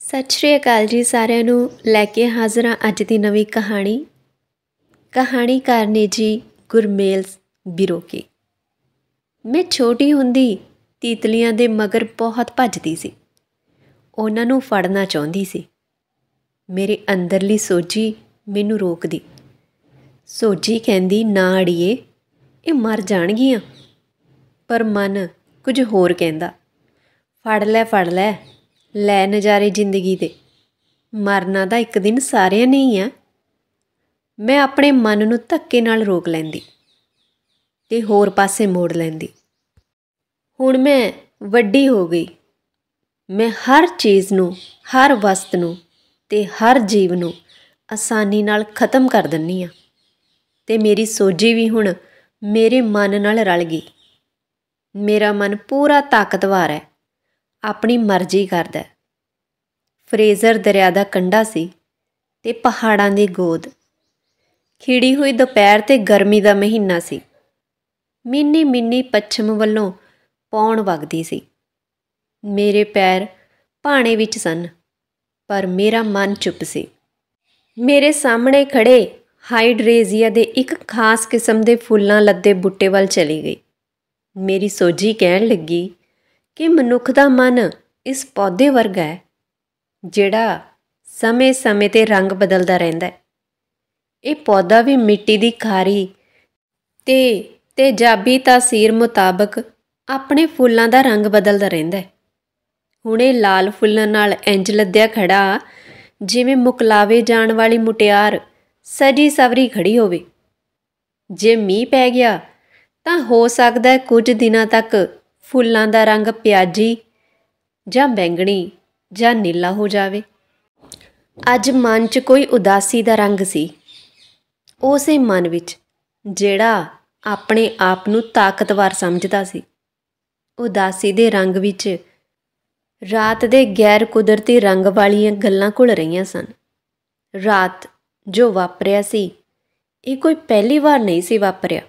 ਸਤਿ ਸ਼੍ਰੀ ਅਕਾਲ ਜੀ ਸਾਰਿਆਂ ਨੂੰ। ਲੈ ਕੇ ਹਾਜ਼ਰ ਹਾਂ ਅੱਜ ਦੀ ਨਵੀਂ ਕਹਾਣੀ। ਕਹਾਣੀਕਾਰ ਨੇ ਜੀ ਗੁਰਮੇਲ ਬਿਰੋਕੇ। ਮੈਂ ਛੋਟੀ ਹੁੰਦੀ ਤੀਤਲੀਆਂ ਦੇ ਮਗਰ ਬਹੁਤ ਭੱਜਦੀ ਸੀ, ਉਹਨਾਂ ਨੂੰ ਫੜਨਾ ਚਾਹੁੰਦੀ ਸੀ। ਮੇਰੇ ਅੰਦਰਲੀ ਸੋਝੀ ਮੈਨੂੰ ਰੋਕਦੀ। ਸੋਝੀ ਕਹਿੰਦੀ, ਨਾ ਅੜੀਏ, ਇਹ ਮਰ ਜਾਣਗੀਆਂ। ਪਰ ਮਨ ਕੁਝ ਹੋਰ ਕਹਿੰਦਾ, ਫੜ ਲੈ, ਲੈ ਨਜ਼ਾਰੇ ਜ਼ਿੰਦਗੀ ਦੇ। ਮਰਨਾ ਤਾਂ ਇੱਕ ਦਿਨ ਸਾਰਿਆਂ ਨੇ ਹੀ ਆ। ਮੈਂ ਆਪਣੇ ਮਨ ਨੂੰ ਧੱਕੇ ਨਾਲ ਰੋਕ ਲੈਂਦੀ ਤੇ ਹੋਰ ਪਾਸੇ ਮੋੜ ਲੈਂਦੀ। ਹੁਣ ਮੈਂ ਵੱਡੀ ਹੋ ਗਈ। ਮੈਂ ਹਰ ਚੀਜ਼ ਨੂੰ, ਹਰ ਵਸਤ ਨੂੰ ਤੇ ਹਰ ਜੀਵ ਨੂੰ ਆਸਾਨੀ ਨਾਲ ਖ਼ਤਮ ਕਰ ਦਿੰਦੀ ਹਾਂ। ਤੇ ਮੇਰੀ ਸੋਝੀ ਵੀ ਹੁਣ ਮੇਰੇ ਮਨ ਨਾਲ ਰਲ ਗਈ। ਮੇਰਾ ਮਨ ਪੂਰਾ ਤਾਕਤਵਰ ਹੈ, ਆਪਣੀ ਮਰਜ਼ੀ ਕਰਦਾ। ਫਰੇਜ਼ਰ ਦਰਿਆ ਦਾ ਕੰਢਾ ਸੀ ਤੇ ਪਹਾੜਾਂ ਦੀ ਗੋਦ। ਖਿੜੀ ਹੋਈ ਦੁਪਹਿਰ ਤੇ ਗਰਮੀ ਦਾ ਮਹੀਨਾ ਸੀ। ਮਿੰਨੀ ਪੱਛਮ ਵੱਲੋਂ ਪੌਣ ਵਗਦੀ ਸੀ। ਮੇਰੇ ਪੈਰ ਭਾਣੇ ਵਿੱਚ ਸਨ, ਪਰ ਮੇਰਾ ਮਨ ਚੁੱਪ ਸੀ। ਮੇਰੇ ਸਾਹਮਣੇ ਖੜੇ ਹਾਈਡਰੇਜ਼ੀਆ ਦੇ ਇੱਕ ਖਾਸ ਕਿਸਮ ਦੇ ਫੁੱਲਾਂ ਲੱਦੇ ਬੂਟੇ ਵੱਲ ਚਲੀ ਗਈ। ਮੇਰੀ ਸੋਝੀ ਕਹਿਣ ਲੱਗੀ ਕਿ ਮਨੁੱਖ ਦਾ ਮਨ ਇਸ ਪੌਦੇ ਵਰਗਾ ਹੈ, ਜਿਹੜਾ ਸਮੇਂ-ਸਮੇਂ 'ਤੇ ਰੰਗ ਬਦਲਦਾ ਰਹਿੰਦਾ ਹੈ। ਇਹ ਪੌਦਾ ਵੀ ਮਿੱਟੀ ਦੀ ਖਾਰੀ ਤੇ ਤੇਜ਼ਾਬੀ ਤਾਸੀਰ ਮੁਤਾਬਕ ਆਪਣੇ ਫੁੱਲਾਂ ਦਾ ਰੰਗ ਬਦਲਦਾ ਰਹਿੰਦਾ ਹੈ। ਹੁਣ ਇਹ ਲਾਲ ਫੁੱਲਾਂ ਨਾਲ ਇੰਜ ਲੱਦਿਆ ਖੜਾ, ਜਿਵੇਂ ਮੁਕਲਾਵੇ ਜਾਣ ਵਾਲੀ ਮੁਟਿਆਰ ਸਜੀ ਸਵਰੀ ਖੜੀ ਹੋਵੇ। ਜੇ ਮੀਂਹ ਪੈ ਗਿਆ ਤਾਂ ਹੋ ਸਕਦਾ ਕੁਝ ਦਿਨਾਂ ਤੱਕ ਫੁੱਲਾਂ ਦਾ ਰੰਗ ਪਿਆਜ਼ੀ ਜਾਂ ਬੈਂਗਣੀ ਜਾਂ ਨੀਲਾ ਹੋ ਜਾਵੇ। ਅੱਜ ਮਨ 'ਚ ਕੋਈ ਉਦਾਸੀ ਦਾ ਰੰਗ ਸੀ, ਉਸੇ ਮਨ ਵਿੱਚ ਜਿਹੜਾ ਆਪਣੇ ਆਪ ਨੂੰ ਤਾਕਤਵਰ ਸਮਝਦਾ ਸੀ। ਉਦਾਸੀ ਦੇ ਰੰਗ ਵਿੱਚ ਰਾਤ ਦੇ ਗੈਰ ਕੁਦਰਤੀ ਰੰਗ ਵਾਲੀਆਂ ਗੱਲਾਂ ਘੁਲ ਰਹੀਆਂ ਸਨ। ਰਾਤ ਜੋ ਵਾਪਰਿਆ ਸੀ, ਇਹ ਕੋਈ ਪਹਿਲੀ ਵਾਰ ਨਹੀਂ ਸੀ ਵਾਪਰਿਆ।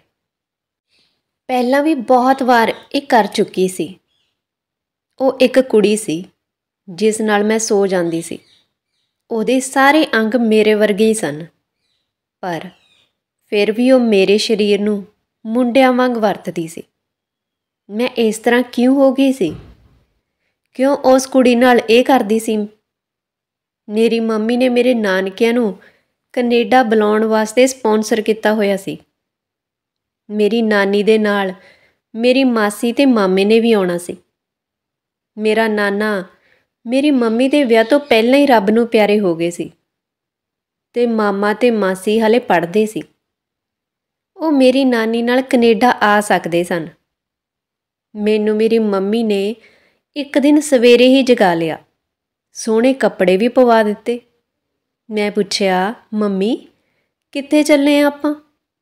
ਪਹਿਲਾਂ ਵੀ ਬਹੁਤ ਵਾਰ ਇਹ ਕਰ ਚੁੱਕੀ ਸੀ। ਉਹ ਇੱਕ ਕੁੜੀ ਸੀ ਜਿਸ ਨਾਲ ਮੈਂ ਸੋ ਜਾਂਦੀ ਸੀ। ਉਹਦੇ ਸਾਰੇ ਅੰਗ ਮੇਰੇ ਵਰਗੇ ਹੀ ਸਨ, ਪਰ ਫਿਰ ਵੀ ਉਹ ਮੇਰੇ ਸਰੀਰ ਨੂੰ ਮੁੰਡਿਆਂ ਵਾਂਗ ਵਰਤਦੀ ਸੀ। ਮੈਂ ਇਸ ਤਰ੍ਹਾਂ ਕਿਉਂ ਹੋ ਗਈ ਸੀ? ਕਿਉਂ ਉਸ ਕੁੜੀ ਨਾਲ ਇਹ ਕਰਦੀ ਸੀ? ਮੇਰੀ ਮੰਮੀ ਨੇ ਮੇਰੇ ਨਾਨਕਿਆਂ ਨੂੰ ਕੈਨੇਡਾ ਬੁਲਾਉਣ ਵਾਸਤੇ ਸਪਾਂਸਰ ਕੀਤਾ ਹੋਇਆ ਸੀ। ਮੇਰੀ ਨਾਨੀ ਦੇ ਨਾਲ ਮੇਰੀ ਮਾਸੀ ਤੇ ਮਾਮੇ ਨੇ ਵੀ ਆਉਣਾ ਸੀ। ਮੇਰਾ ਨਾਨਾ ਮੇਰੀ ਮੰਮੀ ਦੇ ਵਿਆਹ ਤੋਂ ਪਹਿਲਾਂ ਹੀ ਰੱਬ ਨੂੰ ਪਿਆਰੇ ਹੋ ਗਏ ਸੀ ਤੇ ਮਾਮਾ ਤੇ ਮਾਸੀ ਹਾਲੇ ਪੜ੍ਹਦੇ ਸੀ। ਉਹ ਮੇਰੀ ਨਾਨੀ ਨਾਲ ਕੈਨੇਡਾ ਆ ਸਕਦੇ ਸਨ। ਮੈਨੂੰ ਮੇਰੀ ਮੰਮੀ ਨੇ ਇੱਕ ਦਿਨ ਸਵੇਰੇ ਹੀ ਜਗਾ ਲਿਆ, ਸੋਹਣੇ ਕੱਪੜੇ ਵੀ ਪਵਾ ਦਿੱਤੇ। ਮੈਂ ਪੁੱਛਿਆ, ਮੰਮੀ ਕਿੱਥੇ ਚੱਲੇ ਆ ਆਪਾਂ?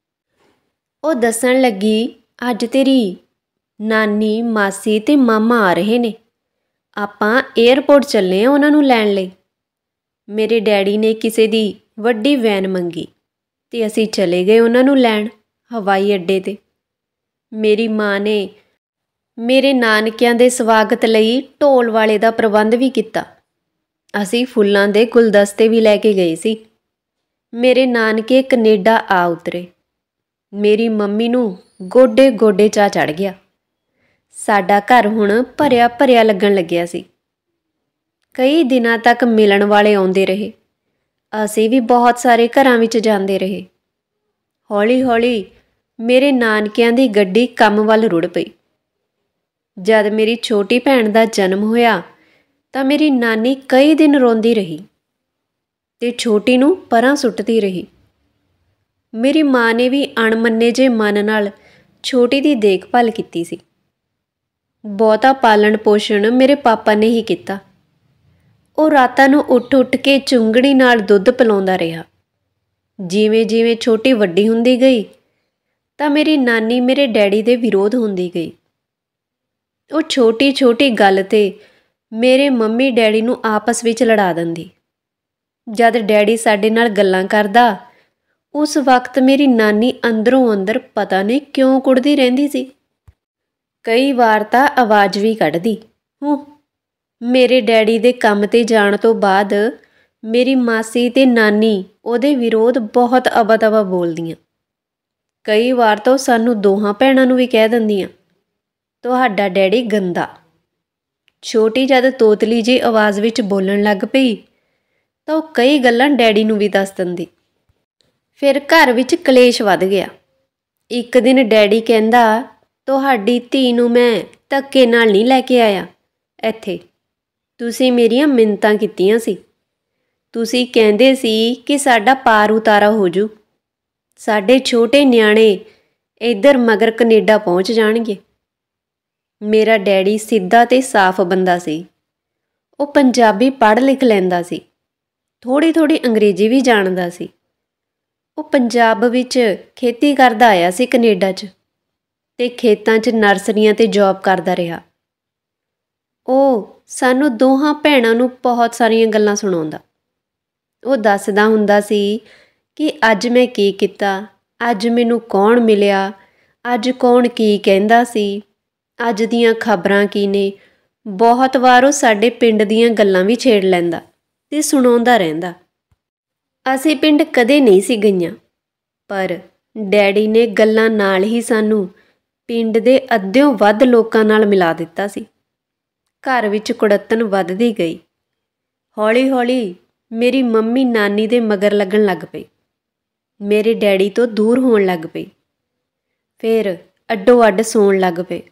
ਉਹ ਦੱਸਣ ਲੱਗੀ, ਅੱਜ ਤੇਰੀ ਨਾਨੀ, ਮਾਸੀ ਤੇ ਮਾਮਾ ਆ ਰਹੇ ਨੇ। ਆਪਾਂ ਏਅਰਪੋਰਟ ਚੱਲੇ ਆ ਉਹਨਾਂ ਨੂੰ ਲੈਣ ਲਈ। ਮੇਰੇ ਡੈਡੀ ਨੇ ਕਿਸੇ ਦੀ ਵੱਡੀ ਵੈਨ ਮੰਗੀ ਤੇ ਅਸੀਂ ਚਲੇ ਗਏ ਉਹਨਾਂ ਨੂੰ ਲੈਣ ਹਵਾਈ ਅੱਡੇ 'ਤੇ। ਮੇਰੀ ਮਾਂ ਨੇ ਮੇਰੇ ਨਾਨਕਿਆਂ ਦੇ ਸਵਾਗਤ ਲਈ ਢੋਲ ਵਾਲੇ ਦਾ ਪ੍ਰਬੰਧ ਵੀ ਕੀਤਾ। ਅਸੀਂ ਫੁੱਲਾਂ ਦੇ ਗੁਲਦਸਤੇ ਵੀ ਲੈ ਕੇ ਗਏ ਸੀ। ਮੇਰੇ ਨਾਨਕੇ ਕੈਨੇਡਾ ਆ ਉਤਰੇ। ਮੇਰੀ ਮੰਮੀ ਨੂੰ ਗੋਡੇ ਚਾਅ ਚੜ੍ਹ ਗਿਆ। ਸਾਡਾ ਘਰ ਹੁਣ ਭਰਿਆ ਲੱਗਣ ਲੱਗਿਆ ਸੀ। ਕਈ ਦਿਨਾਂ ਤੱਕ ਮਿਲਣ ਵਾਲੇ ਆਉਂਦੇ ਰਹੇ। ਅਸੀਂ ਵੀ ਬਹੁਤ ਸਾਰੇ ਘਰਾਂ ਵਿੱਚ ਜਾਂਦੇ ਰਹੇ। ਹੌਲੀ ਮੇਰੇ ਨਾਨਕਿਆਂ ਦੀ ਗੱਡੀ ਕੰਮ ਵੱਲ ਰੁੜ ਪਈ। ਜਦ ਮੇਰੀ ਛੋਟੀ ਭੈਣ ਦਾ ਜਨਮ ਹੋਇਆ ਤਾਂ ਮੇਰੀ ਨਾਨੀ ਕਈ ਦਿਨ ਰੋਂਦੀ ਰਹੀ ਤੇ ਛੋਟੀ ਨੂੰ ਪਰਾਂ ਸੁੱਟਦੀ ਰਹੀ। ਮੇਰੀ ਮਾਂ ਨੇ ਵੀ ਅਣਮੰਨੇ ਜਿਹੇ ਮਨ ਨਾਲ ਛੋਟੀ ਦੀ ਦੇਖਭਾਲ ਕੀਤੀ ਸੀ। ਬਹੁਤਾ ਪਾਲਣ ਪੋਸ਼ਣ ਮੇਰੇ ਪਾਪਾ ਨੇ ਹੀ ਕੀਤਾ। ਉਹ ਰਾਤਾਂ ਨੂੰ ਉੱਠ ਕੇ ਚੁੰਗੜੀ ਨਾਲ ਦੁੱਧ ਪਿਲਾਉਂਦਾ ਰਿਹਾ। ਜਿਵੇਂ ਛੋਟੀ ਵੱਡੀ ਹੁੰਦੀ ਗਈ ਤਾਂ ਮੇਰੀ ਨਾਨੀ ਮੇਰੇ ਡੈਡੀ ਦੇ ਵਿਰੋਧ ਹੁੰਦੀ ਗਈ। ਉਹ ਛੋਟੀ ਗੱਲ 'ਤੇ ਮੇਰੇ ਮੰਮੀ ਡੈਡੀ ਨੂੰ ਆਪਸ ਵਿੱਚ ਲੜਾ ਦਿੰਦੀ। ਜਦ ਡੈਡੀ ਸਾਡੇ ਨਾਲ ਗੱਲਾਂ ਕਰਦਾ, ਉਸ ਵਕਤ ਮੇਰੀ ਨਾਨੀ ਅੰਦਰੋਂ ਅੰਦਰ ਪਤਾ ਨਹੀਂ ਕਿਉਂ ਕੁੜਦੀ ਰਹਿੰਦੀ ਸੀ। ਕਈ ਵਾਰ ਤਾਂ ਆਵਾਜ਼ ਵੀ ਕੱਢਦੀ, ਹੂੰ। ਮੇਰੇ ਡੈਡੀ ਦੇ ਕੰਮ 'ਤੇ ਜਾਣ ਤੋਂ ਬਾਅਦ ਮੇਰੀ ਮਾਸੀ ਤੇ ਨਾਨੀ ਉਹਦੇ ਵਿਰੋਧ ਬਹੁਤ ਅਵਾ-ਤਵਾ ਬੋਲਦੀਆਂ। ਕਈ ਵਾਰ ਤਾਂ ਉਹ ਸਾਨੂੰ ਦੋਹਾਂ ਭੈਣਾਂ ਨੂੰ ਵੀ ਕਹਿ ਦਿੰਦੀਆਂ, ਤੁਹਾਡਾ ਡੈਡੀ ਗੰਦਾ। ਛੋਟੀ ਜਦ ਤੋਤਲੀ ਜਿਹੀ ਆਵਾਜ਼ ਵਿੱਚ ਬੋਲਣ ਲੱਗ ਪਈ ਤਾਂ ਉਹ ਕਈ ਗੱਲਾਂ ਡੈਡੀ ਨੂੰ ਵੀ ਦੱਸ ਦਿੰਦੀ। ਫਿਰ ਘਰ ਵਿੱਚ ਕਲੇਸ਼ ਵੱਧ ਗਿਆ। ਇੱਕ ਦਿਨ ਡੈਡੀ ਕਹਿੰਦਾ, ਤੁਹਾਡੀ ਧੀ ਨੂੰ ਮੈਂ ਧੱਕੇ ਨਾਲ ਨਹੀਂ ਲੈ ਕੇ ਆਇਆ ਇੱਥੇ। ਤੁਸੀਂ ਮੇਰੀਆਂ ਮਿੰਨਤਾਂ ਕੀਤੀਆਂ ਸੀ। ਤੁਸੀਂ ਕਹਿੰਦੇ ਸੀ ਕਿ ਸਾਡਾ ਪਾਰ ਉਤਾਰਾ ਹੋ ਜੂ, ਸਾਡੇ ਛੋਟੇ ਨਿਆਣੇ ਇੱਧਰ ਮਗਰ ਕਨੇਡਾ ਪਹੁੰਚ ਜਾਣਗੇ। ਮੇਰਾ ਡੈਡੀ ਸਿੱਧਾ ਤੇ ਸਾਫ਼ ਬੰਦਾ ਸੀ। ਉਹ ਪੰਜਾਬੀ ਪੜ੍ਹ ਲਿਖ ਲੈਂਦਾ ਸੀ, ਥੋੜ੍ਹੀ ਅੰਗਰੇਜ਼ੀ ਵੀ ਜਾਣਦਾ ਸੀ। ਉਹ ਪੰਜਾਬ ਵਿੱਚ ਖੇਤੀ ਕਰਦਾ ਆਇਆ ਸੀ ਕਨੇਡਾ 'ਚ, ਤੇ ਖੇਤਾਂ 'ਚ ਨਰਸਰੀਆਂ 'ਤੇ ਜੌਬ ਕਰਦਾ ਰਿਹਾ। ਉਹ ਸਾਨੂੰ ਦੋਹਾਂ ਭੈਣਾਂ ਨੂੰ ਬਹੁਤ ਸਾਰੀਆਂ ਗੱਲਾਂ ਸੁਣਾਉਂਦਾ। ਉਹ ਦੱਸਦਾ ਹੁੰਦਾ ਸੀ ਕਿ ਅੱਜ ਮੈਂ ਕੀ ਕੀਤਾ, ਅੱਜ ਮੈਨੂੰ ਕੌਣ ਮਿਲਿਆ, ਅੱਜ ਕੌਣ ਕੀ ਕਹਿੰਦਾ ਸੀ, ਅੱਜ ਦੀਆਂ ਖਬਰਾਂ ਕੀ ਨੇ। ਬਹੁਤ ਵਾਰ ਉਹ ਸਾਡੇ ਪਿੰਡ ਦੀਆਂ ਗੱਲਾਂ ਵੀ ਛੇੜ ਲੈਂਦਾ ਤੇ ਸੁਣਾਉਂਦਾ ਰਹਿੰਦਾ। ਅਸੀਂ ਪਿੰਡ ਕਦੇ ਨਹੀਂ ਸੀ ਗਈਆਂ, ਪਰ ਡੈਡੀ ਨੇ ਗੱਲਾਂ ਨਾਲ ਹੀ ਸਾਨੂੰ ਪਿੰਡ ਦੇ ਅੱਧਿਓਂ ਵੱਧ ਲੋਕਾਂ ਨਾਲ ਮਿਲਾ ਦਿੱਤਾ ਸੀ। ਘਰ ਵਿੱਚ ਕੁੜੱਤਣ ਵੱਧਦੀ ਗਈ। ਹੌਲੀ ਮੇਰੀ ਮੰਮੀ ਨਾਨੀ ਦੇ ਮਗਰ ਲੱਗਣ ਲੱਗ ਪਈ, ਮੇਰੇ ਡੈਡੀ ਤੋਂ ਦੂਰ ਹੋਣ ਲੱਗ ਪਈ। ਫਿਰ ਅੱਡੋ ਅੱਡ ਸੌਣ ਲੱਗ ਪਏ।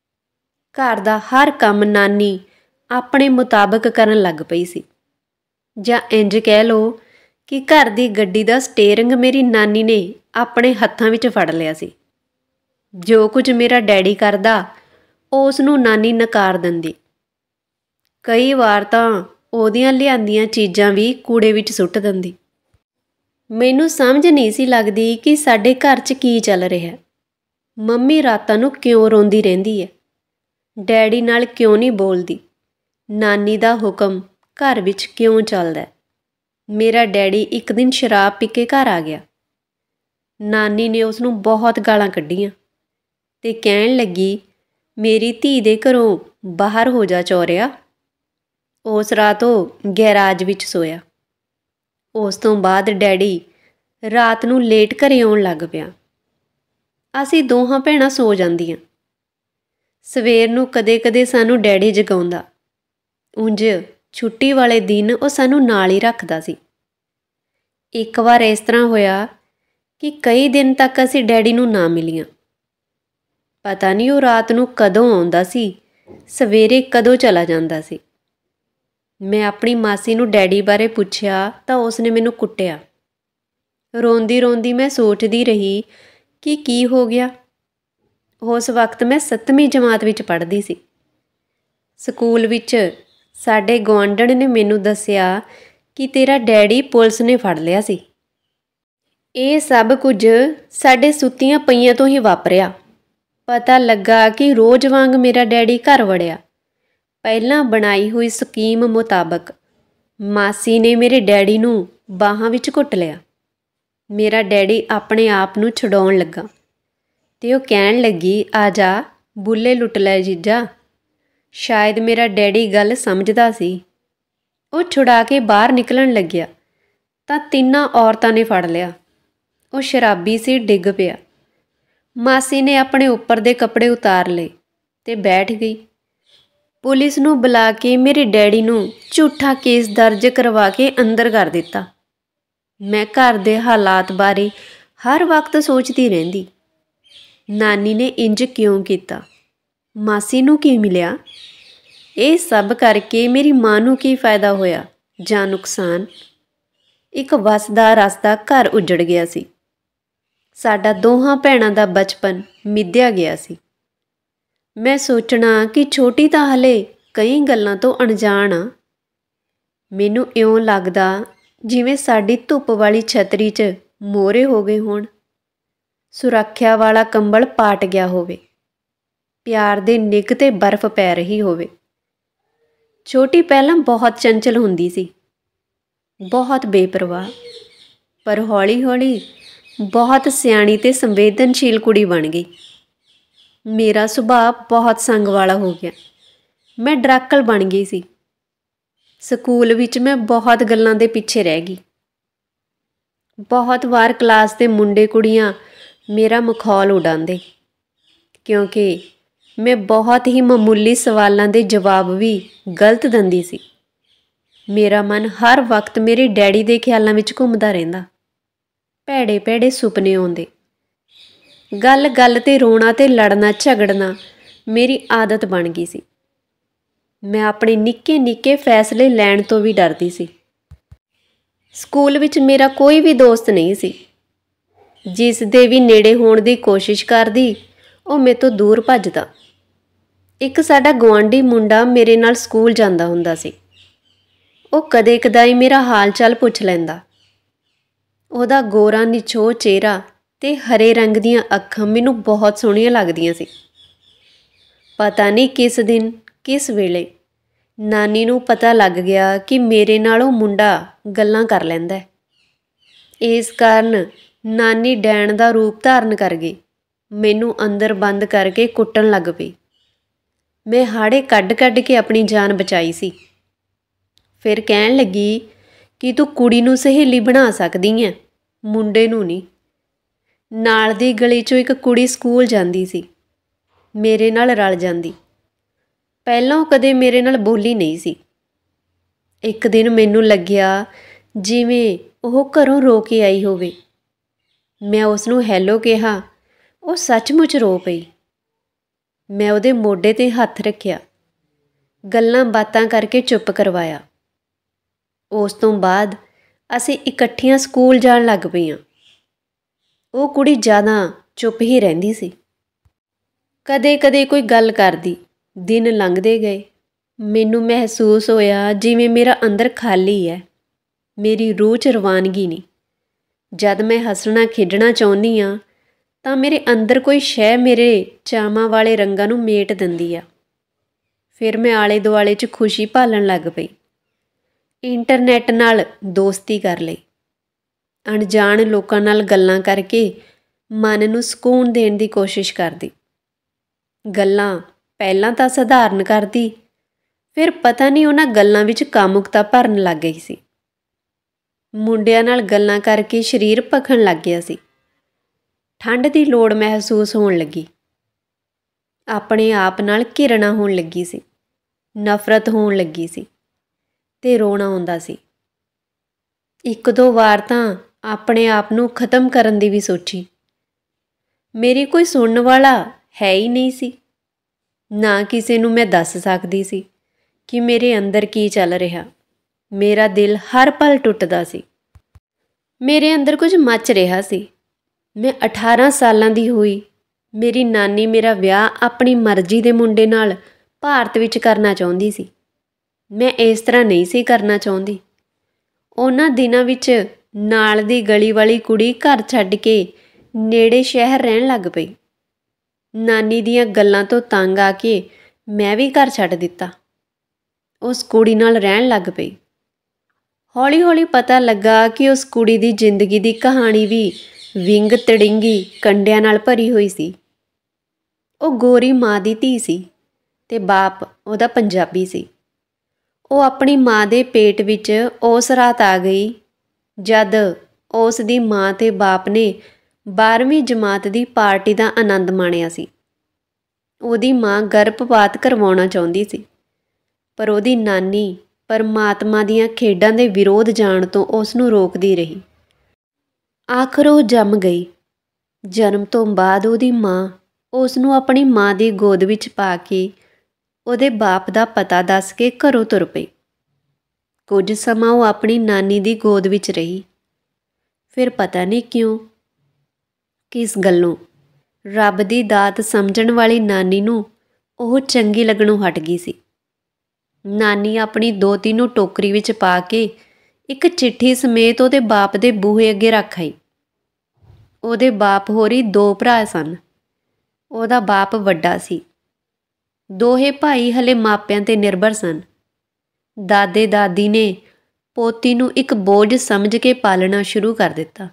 ਘਰ ਦਾ ਹਰ ਕੰਮ ਨਾਨੀ ਆਪਣੇ ਮੁਤਾਬਕ ਕਰਨ ਲੱਗ ਪਈ ਸੀ, ਜਾਂ ਇੰਜ ਕਹਿ ਲਓ ਕਿ ਘਰ ਦੀ ਗੱਡੀ ਦਾ ਸਟੀਅਰਿੰਗ ਮੇਰੀ ਨਾਨੀ ਨੇ ਆਪਣੇ ਹੱਥਾਂ ਵਿੱਚ ਫੜ ਲਿਆ ਸੀ। ਜੋ ਕੁਝ ਮੇਰਾ ਡੈਡੀ ਕਰਦਾ ਉਸ ਨੂੰ ਨਾਨੀ ਨਕਾਰ ਦਿੰਦੀ। ਕਈ ਵਾਰ ਤਾਂ ਉਹਦੀਆਂ ਲਿਆਂਦੀਆਂ ਚੀਜ਼ਾਂ ਵੀ ਕੂੜੇ ਵਿੱਚ ਸੁੱਟ ਦਿੰਦੀ। ਮੈਨੂੰ ਸਮਝ ਨਹੀਂ ਸੀ ਲੱਗਦੀ ਕਿ ਸਾਡੇ ਘਰ 'ਚ ਕੀ ਚੱਲ ਰਿਹਾ। ਮੰਮੀ ਰਾਤਾਂ ਨੂੰ ਕਿਉਂ ਰੋਂਦੀ ਰਹਿੰਦੀ ਹੈ, ਡੈਡੀ ਨਾਲ ਕਿਉਂ ਨਹੀਂ ਬੋਲਦੀ, ਨਾਨੀ ਦਾ ਹੁਕਮ ਘਰ ਵਿੱਚ ਕਿਉਂ ਚੱਲਦਾ। ਮੇਰਾ ਡੈਡੀ ਇੱਕ ਦਿਨ ਸ਼ਰਾਬ ਪੀ ਕੇ ਘਰ ਆ ਗਿਆ। ਨਾਨੀ ਨੇ ਉਸ ਨੂੰ ਬਹੁਤ ਗਾਲਾਂ ਕੱਢੀਆਂ ਤੇ ਕਹਿਣ ਲੱਗੀ, ਮੇਰੀ ਧੀ ਦੇ ਘਰੋਂ ਬਾਹਰ ਹੋ ਜਾ ਚੌਰਿਆ। ਉਸ ਰਾਤ ਉਹ ਗੈਰਾਜ ਵਿੱਚ ਸੋਇਆ। ਉਸ ਤੋਂ ਬਾਅਦ ਡੈਡੀ ਰਾਤ ਨੂੰ ਲੇਟ ਘਰੇ ਆਉਣ ਲੱਗ ਪਿਆ। ਅਸੀਂ ਦੋਹਾਂ ਭੈਣਾਂ ਸੋ ਜਾਂਦੀਆਂ। ਸਵੇਰ ਨੂੰ ਕਦੇ ਸਾਨੂੰ ਡੈਡੀ ਜਗਾਉਂਦਾ। ਉਂਝ ਛੁੱਟੀ ਵਾਲੇ ਦਿਨ ਉਹ ਸਾਨੂੰ ਨਾਲ ਹੀ ਰੱਖਦਾ ਸੀ। ਇੱਕ ਵਾਰ ਇਸ ਤਰ੍ਹਾਂ ਹੋਇਆ ਕਿ ਕਈ ਦਿਨ ਤੱਕ ਅਸੀਂ ਡੈਡੀ ਨੂੰ ਨਾ ਮਿਲੀਆਂ। ਪਤਾ ਨਹੀਂ ਉਹ ਰਾਤ ਨੂੰ ਕਦੋਂ ਆਉਂਦਾ ਸੀ, ਸਵੇਰੇ ਕਦੋਂ ਚਲਾ ਜਾਂਦਾ ਸੀ। ਮੈਂ ਆਪਣੀ ਮਾਸੀ ਨੂੰ ਡੈਡੀ ਬਾਰੇ ਪੁੱਛਿਆ ਤਾਂ ਉਸਨੇ ਮੈਨੂੰ ਕੁੱਟਿਆ। ਰੋਂਦੀ ਮੈਂ ਸੋਚਦੀ ਰਹੀ ਕਿ ਕੀ ਹੋ ਗਿਆ। ਉਸ ਵਕਤ ਮੈਂ 7ਵੀਂ ਜਮਾਤ ਵਿੱਚ ਪੜ੍ਹਦੀ ਸੀ। ਸਕੂਲ ਵਿੱਚ ਸਾਡੇ ਗੁਆਂਢਣ ਨੇ ਮੈਨੂੰ ਦੱਸਿਆ ਕਿ ਤੇਰਾ ਡੈਡੀ ਪੁਲਿਸ ਨੇ ਫੜ ਲਿਆ ਸੀ। ਇਹ ਸਭ ਕੁਝ ਸਾਡੇ ਸੁੱਤੀਆਂ ਪਈਆਂ ਤੋਂ ਹੀ ਵਾਪਰਿਆ। ਪਤਾ ਲੱਗਾ ਕਿ ਰੋਜ਼ ਵਾਂਗ ਮੇਰਾ ਡੈਡੀ ਘਰ ਵੜਿਆ। ਪਹਿਲਾਂ ਬਣਾਈ ਹੋਈ ਸਕੀਮ ਮੁਤਾਬਕ ਮਾਸੀ ਨੇ ਮੇਰੇ ਡੈਡੀ ਨੂੰ ਬਾਹਾਂ ਵਿੱਚ ਘੁੱਟ ਲਿਆ। ਮੇਰਾ ਡੈਡੀ ਆਪਣੇ ਆਪ ਨੂੰ ਛੁਡਾਉਣ ਲੱਗਾ ਤੇ ਉਹ ਕਹਿਣ ਲੱਗੀ, ਆ ਜਾ ਬੁੱਲੇ ਲੁੱਟ ਲੈ ਜੀਜਾ। ਸ਼ਾਇਦ ਮੇਰਾ ਡੈਡੀ ਗੱਲ ਸਮਝਦਾ ਸੀ। ਉਹ ਛੁਡਾ ਕੇ ਬਾਹਰ ਨਿਕਲਣ ਲੱਗਿਆ ਤਾਂ 3 ਔਰਤਾਂ ਨੇ ਫੜ ਲਿਆ। ਉਹ ਸ਼ਰਾਬੀ ਸੀ, ਡਿੱਗ ਪਿਆ। ਮਾਸੀ ਨੇ ਆਪਣੇ ਉੱਪਰ ਦੇ ਕੱਪੜੇ ਉਤਾਰ ਲਏ ਤੇ ਬੈਠ ਗਈ। ਪੁਲਿਸ ਨੂੰ ਬੁਲਾ ਕੇ ਮੇਰੇ ਡੈਡੀ ਨੂੰ ਝੂਠਾ ਕੇਸ ਦਰਜ ਕਰਵਾ ਕੇ ਅੰਦਰ ਕਰ ਦਿੱਤਾ। ਮੈਂ ਘਰ ਦੇ ਹਾਲਾਤ ਬਾਰੇ ਹਰ ਵਕਤ ਸੋਚਦੀ ਰਹਿੰਦੀ। ਨਾਨੀ ਨੇ ਇੰਜ ਕਿਉਂ ਕੀਤਾ? ਮਾਸੀ ਨੂੰ ਕੀ ਮਿਲਿਆ? ਇਹ ਸਭ ਕਰਕੇ ਮੇਰੀ ਮਾਂ ਨੂੰ ਕੀ ਫਾਇਦਾ ਹੋਇਆ ਜਾਂ ਨੁਕਸਾਨ? ਇੱਕ ਵਸਦਾ ਰਸਦਾ ਘਰ ਉਜੜ ਗਿਆ ਸੀ। ਸਾਡਾ ਦੋਹਾਂ ਭੈਣਾਂ ਦਾ ਬਚਪਨ ਮਿੱਧਿਆ ਗਿਆ ਸੀ। ਮੈਂ ਸੋਚਣਾ ਕਿ ਛੋਟੀ ਤਾਂ ਹਲੇ ਕਈ ਗੱਲਾਂ ਤੋਂ ਅਣਜਾਣ ਆ। ਮੈਨੂੰ ਇਉਂ ਲੱਗਦਾ ਜਿਵੇਂ ਸਾਡੀ ਧੁੱਪ ਵਾਲੀ ਛਤਰੀ 'ਚ ਮੋਹਰੇ ਹੋ ਗਏ ਹੋਣ, ਸੁਰੱਖਿਆ ਵਾਲਾ ਕੰਬਲ ਪਾਟ ਗਿਆ ਹੋਵੇ, ਪਿਆਰ ਦੇ ਨਿੱਘ 'ਤੇ ਬਰਫ਼ ਪੈ ਰਹੀ ਹੋਵੇ। ਛੋਟੀ ਪਹਿਲਾਂ ਬਹੁਤ ਚੰਚਲ ਹੁੰਦੀ ਸੀ, ਬਹੁਤ ਬੇਪਰਵਾਹ, ਪਰ ਹੌਲੀ ਬਹੁਤ ਸਿਆਣੀ ਤੇ ਸੰਵੇਦਨਸ਼ੀਲ ਕੁੜੀ ਬਣ ਗਈ। ਮੇਰਾ ਸੁਭਾਅ ਬਹੁਤ ਸੰਗ ਵਾਲਾ ਹੋ ਗਿਆ। ਮੈਂ ਡਰਾਕਲ ਬਣ ਗਈ ਸੀ। ਸਕੂਲ ਵਿੱਚ ਮੈਂ ਬਹੁਤ ਗੱਲਾਂ ਦੇ ਪਿੱਛੇ ਰਹਿ ਗਈ। ਬਹੁਤ ਵਾਰ ਕਲਾਸ ਦੇ ਮੁੰਡੇ ਕੁੜੀਆਂ ਮੇਰਾ ਮਖੌਲ ਉਡਾਉਂਦੇ, ਕਿਉਂਕਿ ਮੈਂ ਬਹੁਤ ਹੀ ਮਾਮੂਲੀ ਸਵਾਲਾਂ ਦੇ ਜਵਾਬ ਵੀ ਗਲਤ ਦਿੰਦੀ ਸੀ। ਮੇਰਾ ਮਨ ਹਰ ਵਕਤ ਮੇਰੇ ਡੈਡੀ ਦੇ ਖਿਆਲਾਂ ਵਿੱਚ ਘੁੰਮਦਾ ਰਹਿੰਦਾ। ਭੈੜੇ ਭੈੜੇ ਸੁਪਨੇ ਆਉਂਦੇ। ਗੱਲ ਗੱਲ 'ਤੇ ਰੋਣਾ ਅਤੇ ਲੜਨਾ ਝਗੜਨਾ ਮੇਰੀ ਆਦਤ ਬਣ ਗਈ ਸੀ। ਮੈਂ ਆਪਣੇ ਨਿੱਕੇ ਨਿੱਕੇ ਫੈਸਲੇ ਲੈਣ ਤੋਂ ਵੀ ਡਰਦੀ ਸੀ। ਸਕੂਲ ਵਿੱਚ ਮੇਰਾ ਕੋਈ ਵੀ ਦੋਸਤ ਨਹੀਂ ਸੀ। ਜਿਸ ਦੇ ਵੀ ਨੇੜੇ ਹੋਣ ਦੀ ਕੋਸ਼ਿਸ਼ ਕਰਦੀ, ਉਹ ਮੇਰੇ ਤੋਂ ਦੂਰ ਭੱਜਦਾ। ਇੱਕ ਸਾਡਾ ਗੁਆਂਢੀ ਮੁੰਡਾ ਮੇਰੇ ਨਾਲ ਸਕੂਲ ਜਾਂਦਾ ਹੁੰਦਾ ਸੀ। ਉਹ ਕਦੇ ਕਦਾਈ ਮੇਰਾ ਹਾਲ ਚਾਲ ਪੁੱਛ ਲੈਂਦਾ। ਉਹਦਾ ਗੋਰਾ ਨਿਛੋਹ ਚਿਹਰਾ ਤੇ ਹਰੇ ਰੰਗ ਦੀਆਂ ਅੱਖਾਂ ਮੈਨੂੰ ਬਹੁਤ ਸੋਹਣੀਆਂ ਲੱਗਦੀਆਂ ਸੀ। ਪਤਾ ਨਹੀਂ ਕਿਸ ਦਿਨ ਕਿਸ ਵੇਲੇ ਨਾਨੀ ਨੂੰ ਪਤਾ ਲੱਗ ਗਿਆ ਕਿ ਮੇਰੇ ਨਾਲ ਉਹ ਮੁੰਡਾ ਗੱਲਾਂ ਕਰ ਲੈਂਦਾ। ਇਸ ਕਾਰਨ ਨਾਨੀ ਡੈਣ ਦਾ ਰੂਪ ਧਾਰਨ ਕਰ ਗਈ। ਮੈਨੂੰ ਅੰਦਰ ਬੰਦ ਕਰਕੇ ਕੁੱਟਣ ਲੱਗ ਪਈ। ਮੈਂ ਹਾੜੇ ਕੱਢ ਕੱਢ ਕੇ ਆਪਣੀ ਜਾਨ ਬਚਾਈ ਸੀ। ਫਿਰ ਕਹਿਣ ਲੱਗੀ ਕਿ ਤੂੰ ਕੁੜੀ ਨੂੰ ਸਹੇਲੀ ਬਣਾ ਸਕਦੀ ਹੈ, ਮੁੰਡੇ ਨੂੰ ਨਹੀਂ। ਨਾਲ ਦੀ ਗਲੀ 'ਚੋਂ ਇੱਕ ਕੁੜੀ ਸਕੂਲ ਜਾਂਦੀ ਸੀ, ਮੇਰੇ ਨਾਲ ਰਲ ਜਾਂਦੀ। ਪਹਿਲਾਂ ਉਹ ਕਦੇ ਮੇਰੇ ਨਾਲ ਬੋਲੀ ਨਹੀਂ ਸੀ। ਇੱਕ ਦਿਨ ਮੈਨੂੰ ਲੱਗਿਆ ਜਿਵੇਂ ਉਹ ਘਰੋਂ ਰੋ ਕੇ ਆਈ ਹੋਵੇ। ਮੈਂ ਉਸ ਨੂੰ ਹੈਲੋ ਕਿਹਾ। ਉਹ ਸੱਚਮੁੱਚ ਰੋ ਪਈ। ਮੈਂ ਉਹਦੇ ਮੋਢੇ 'ਤੇ ਹੱਥ ਰੱਖਿਆ, ਗੱਲਾਂ ਬਾਤਾਂ ਕਰਕੇ ਚੁੱਪ ਕਰਵਾਇਆ। ਉਸ ਤੋਂ ਬਾਅਦ ਅਸੀਂ ਇਕੱਠੀਆਂ ਸਕੂਲ ਜਾਣ ਲੱਗ ਪਈਆਂ। ਉਹ ਕੁੜੀ ਜ਼ਿਆਦਾ ਚੁੱਪ ਹੀ ਰਹਿੰਦੀ ਸੀ। ਕਦੇ ਕਦੇ ਕੋਈ ਗੱਲ ਕਰਦੀ। ਦਿਨ ਲੰਘਦੇ ਗਏ। ਮੈਨੂੰ ਮਹਿਸੂਸ ਹੋਇਆ ਜਿਵੇਂ ਮੇਰਾ ਅੰਦਰ ਖਾਲੀ ਹੈ, ਮੇਰੀ ਰੂਹ 'ਚ ਰਵਾਨਗੀ ਨਹੀਂ। ਜਦ ਮੈਂ ਹੱਸਣਾ ਖੇਡਣਾ ਚਾਹੁੰਦੀ ਹਾਂ ਤਾਂ ਮੇਰੇ ਅੰਦਰ ਕੋਈ ਸ਼ੈ ਮੇਰੇ ਚਾਵਾਂ ਵਾਲੇ ਰੰਗਾਂ ਨੂੰ ਮੇਟ ਦਿੰਦੀ ਆ। ਫਿਰ ਮੈਂ ਆਲੇ ਦੁਆਲੇ 'ਚ ਖੁਸ਼ੀ ਭਾਲਣ ਲੱਗ ਪਈ। ਇੰਟਰਨੈਟ ਨਾਲ ਦੋਸਤੀ ਕਰ ਲਈ। ਅਣਜਾਣ ਲੋਕਾਂ ਨਾਲ ਗੱਲਾਂ ਕਰਕੇ ਮਨ ਨੂੰ ਸਕੂਨ ਦੇਣ ਦੀ ਕੋਸ਼ਿਸ਼ ਕਰਦੀ। ਗੱਲਾਂ ਪਹਿਲਾਂ ਤਾਂ ਸਧਾਰਨ ਕਰਦੀ, ਫਿਰ ਪਤਾ ਨਹੀਂ ਉਹਨਾਂ ਗੱਲਾਂ ਵਿੱਚ ਕਾਮੁਕਤਾ ਭਰਨ ਲੱਗ ਗਈ ਸੀ। ਮੁੰਡਿਆਂ ਨਾਲ ਗੱਲਾਂ ਕਰਕੇ ਸਰੀਰ ਭਖਣ ਲੱਗ ਗਿਆ ਸੀ। ਠੰਡ ਦੀ ਲੋੜ ਮਹਿਸੂਸ ਹੋਣ ਲੱਗੀ। ਆਪਣੇ ਆਪ ਨਾਲ ਘਿਰਣਾ ਹੋਣ ਲੱਗੀ ਸੀ, ਨਫ਼ਰਤ ਹੋਣ ਲੱਗੀ ਸੀ ਤੇ ਰੋਣਾ ਆਉਂਦਾ ਸੀ। ਇੱਕ ਦੋ ਵਾਰ ਤਾਂ ਆਪਣੇ ਆਪ ਨੂੰ ਖਤਮ ਕਰਨ ਦੀ ਵੀ ਸੋਚੀ। ਮੇਰੀ ਕੋਈ ਸੁਣਨ ਵਾਲਾ ਹੈ ਹੀ ਨਹੀਂ ਸੀ। ਨਾ ਕਿਸੇ ਨੂੰ ਮੈਂ ਦੱਸ ਸਕਦੀ ਸੀ ਕਿ ਮੇਰੇ ਅੰਦਰ ਕੀ ਚੱਲ ਰਿਹਾ। ਮੇਰਾ ਦਿਲ ਹਰ ਪਲ ਟੁੱਟਦਾ ਸੀ। ਮੇਰੇ ਅੰਦਰ ਕੁਝ ਮੱਚ ਰਿਹਾ ਸੀ। ਮੈਂ 18 ਸਾਲਾਂ ਦੀ ਹੋਈ। ਮੇਰੀ ਨਾਨੀ ਮੇਰਾ ਵਿਆਹ ਆਪਣੀ ਮਰਜ਼ੀ ਦੇ ਮੁੰਡੇ ਨਾਲ ਭਾਰਤ ਵਿੱਚ ਕਰਨਾ ਚਾਹੁੰਦੀ ਸੀ। ਮੈਂ ਇਸ ਤਰ੍ਹਾਂ ਨਹੀਂ ਸੀ ਕਰਨਾ ਚਾਹੁੰਦੀ। ਉਹਨਾਂ ਦਿਨਾਂ ਵਿੱਚ ਨਾਲ ਦੀ ਗਲੀ ਵਾਲੀ ਕੁੜੀ ਘਰ ਛੱਡ ਕੇ ਨੇੜੇ ਸ਼ਹਿਰ ਰਹਿਣ ਲੱਗ ਪਈ। ਨਾਨੀ ਦੀਆਂ ਗੱਲਾਂ ਤੋਂ ਤੰਗ ਆ ਕੇ ਮੈਂ ਵੀ ਘਰ ਛੱਡ ਦਿੱਤਾ। ਉਸ ਕੁੜੀ ਨਾਲ ਰਹਿਣ ਲੱਗ ਪਈ। ਹੌਲੀ ਹੌਲੀ ਪਤਾ ਲੱਗਾ ਕਿ ਉਸ ਕੁੜੀ ਦੀ ਜ਼ਿੰਦਗੀ ਦੀ ਕਹਾਣੀ ਵੀ ਵਿੰਗ ਤੜਿੰਗੀ ਕੰਡਿਆਂ ਨਾਲ ਭਰੀ ਹੋਈ ਸੀ। ਉਹ ਗੋਰੀ ਮਾਂ ਦੀ ਧੀ ਸੀ ਤੇ ਬਾਪ ਉਹਦਾ ਪੰਜਾਬੀ ਸੀ। ਉਹ ਆਪਣੀ ਮਾਂ ਦੇ ਪੇਟ ਵਿੱਚ ਉਸ ਰਾਤ ਆ ਗਈ ਜਦ ਉਸ ਦੀ ਮਾਂ ਤੇ ਬਾਪ ਨੇ 12ਵੀਂ ਜਮਾਤ ਦੀ ਪਾਰਟੀ ਦਾ ਆਨੰਦ ਮਾਣਿਆ ਸੀ। ਉਹਦੀ ਮਾਂ ਗਰਭਪਾਤ ਕਰਵਾਉਣਾ ਚਾਹੁੰਦੀ ਸੀ, ਪਰ ਉਹਦੀ ਨਾਨੀ ਪਰਮਾਤਮਾ ਦੀਆਂ ਖੇਡਾਂ ਦੇ ਵਿਰੋਧ ਜਾਣ ਤੋਂ ਉਸ ਨੂੰ ਰੋਕਦੀ ਰਹੀ। ਆਖਰ ਉਹ ਜੰਮ ਗਈ। ਜਨਮ ਤੋਂ ਬਾਅਦ ਉਹਦੀ ਮਾਂ ਉਸ ਨੂੰ ਆਪਣੀ ਮਾਂ ਦੀ ਗੋਦ ਵਿੱਚ ਪਾ ਕੇ ਉਹਦੇ ਬਾਪ ਦਾ ਪਤਾ ਦੱਸ ਕੇ ਘਰੋਂ ਤੁਰ ਪਈ। ਕੁਝ ਸਮਾਂ ਉਹ ਆਪਣੀ ਨਾਨੀ ਦੀ ਗੋਦ ਵਿੱਚ ਰਹੀ। ਫਿਰ ਪਤਾ ਨਹੀਂ ਕਿਉਂ, ਕਿਸ ਗੱਲੋਂ, ਰੱਬ ਦੀ ਦਾਤ ਸਮਝਣ ਵਾਲੀ ਨਾਨੀ ਨੂੰ ਉਹ ਚੰਗੀ ਲੱਗਣੋਂ ਹਟ ਗਈ ਸੀ। ਨਾਨੀ ਆਪਣੀ ਦੋਹਤੀ ਨੂੰ ਟੋਕਰੀ ਵਿੱਚ ਪਾ ਕੇ ਇੱਕ ਚਿੱਠੀ ਸਮੇਤ ਉਹਦੇ ਬਾਪ ਦੇ ਬੂਹੇ ਅੱਗੇ ਰੱਖ ਆਈ। ਉਹਦੇ ਬਾਪ ਹੋਰੀ 2 ਭਰਾ ਸਨ। ਉਹਦਾ ਬਾਪ ਵੱਡਾ ਸੀ। ਦੋਹੇ ਭਾਈ ਹਲੇ ਮਾਪਿਆਂ 'ਤੇ ਨਿਰਭਰ ਸਨ। ਦਾਦੇ ਦਾਦੀ ਨੇ ਪੋਤੀ ਨੂੰ ਇੱਕ ਬੋਝ ਸਮਝ ਕੇ ਪਾਲਣਾ ਸ਼ੁਰੂ ਕਰ ਦਿੱਤਾ।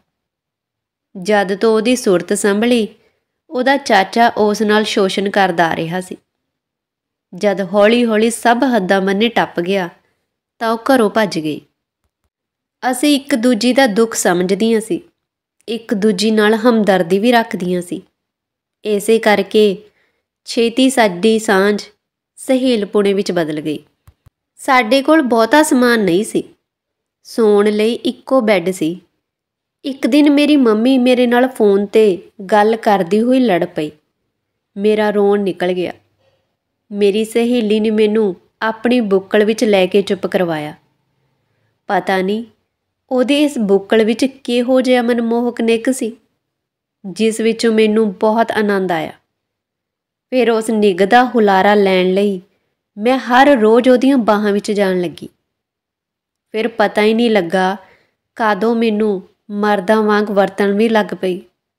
ਜਦ ਤੋਂ ਉਹਦੀ ਸੁਰਤ ਸੰਭਲੀ, ਉਹਦਾ ਚਾਚਾ ਉਸ ਨਾਲ ਸ਼ੋਸ਼ਣ ਕਰਦਾ ਆ ਰਿਹਾ ਸੀ। ਜਦ ਹੌਲੀ ਹੌਲੀ ਸਭ ਹੱਦਾਂ ਬੰਨੇ ਟੱਪ ਗਿਆ ਤਾਂ ਉਹ ਘਰੋਂ ਭੱਜ ਗਈ। ਅਸੀਂ ਇੱਕ ਦੂਜੀ ਦਾ ਦੁੱਖ ਸਮਝਦੀਆਂ ਸੀ, ਇੱਕ ਦੂਜੀ ਨਾਲ ਹਮਦਰਦੀ ਵੀ ਰੱਖਦੀਆਂ ਸੀ। ਇਸੇ ਕਰਕੇ ਛੇਤੀ ਸਾਡੀ ਸਾਂਝ ਸਹੇਲਪੁਣੇ ਵਿੱਚ ਬਦਲ ਗਈ। ਸਾਡੇ ਕੋਲ ਬਹੁਤਾ ਸਮਾਨ ਨਹੀਂ ਸੀ, ਸੌਣ ਲਈ ਇੱਕੋ ਬੈੱਡ ਸੀ। ਇੱਕ ਦਿਨ ਮੇਰੀ ਮੰਮੀ ਮੇਰੇ ਨਾਲ ਫੋਨ 'ਤੇ ਗੱਲ ਕਰਦੀ ਹੋਈ ਲੜ ਪਈ। ਮੇਰਾ ਰੋਣ ਨਿਕਲ ਗਿਆ। ਮੇਰੀ ਸਹੇਲੀ ਨੇ ਮੈਨੂੰ ਆਪਣੀ ਬੁੱਕਲ ਵਿੱਚ ਲੈ ਕੇ ਚੁੱਪ ਕਰਵਾਇਆ। ਪਤਾ ਨਹੀਂ ਉਹਦੇ ਇਸ ਬੁੱਕਲ ਵਿੱਚ ਕਿਹੋ ਜਿਹਾ ਮਨਮੋਹਕ ਨਿੱਘ ਸੀ, ਜਿਸ ਵਿੱਚੋਂ ਮੈਨੂੰ ਬਹੁਤ ਆਨੰਦ ਆਇਆ। ਫਿਰ ਉਸ ਨਿੱਘ ਦਾ ਹੁਲਾਰਾ ਲੈਣ ਲਈ ਮੈਂ ਹਰ ਰੋਜ਼ ਉਹਦੀਆਂ ਬਾਹਾਂ ਵਿੱਚ ਜਾਣ ਲੱਗੀ। ਫਿਰ ਪਤਾ ਹੀ ਨਹੀਂ ਲੱਗਾ ਕਦੋਂ ਮੈਨੂੰ ਮਰਦਾਂ ਵਾਂਗ ਵਰਤਣ ਵੀ ਲੱਗ ਪਈ।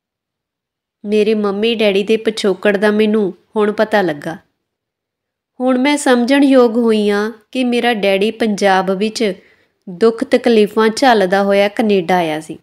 ਮੇਰੇ ਮੰਮੀ ਡੈਡੀ ਦੇ ਪਿਛੋਕੜ ਦਾ ਮੈਨੂੰ ਹੁਣ ਪਤਾ ਲੱਗਾ। ਹੁਣ ਮੈਂ ਸਮਝਣ ਯੋਗ ਹੋਈ ਹਾਂ ਕਿ ਮੇਰਾ ਡੈਡੀ ਪੰਜਾਬ ਵਿੱਚ ਦੁੱਖ ਤਕਲੀਫਾਂ ਝੱਲਦਾ ਹੋਇਆ ਕੈਨੇਡਾ ਆਇਆ ਸੀ।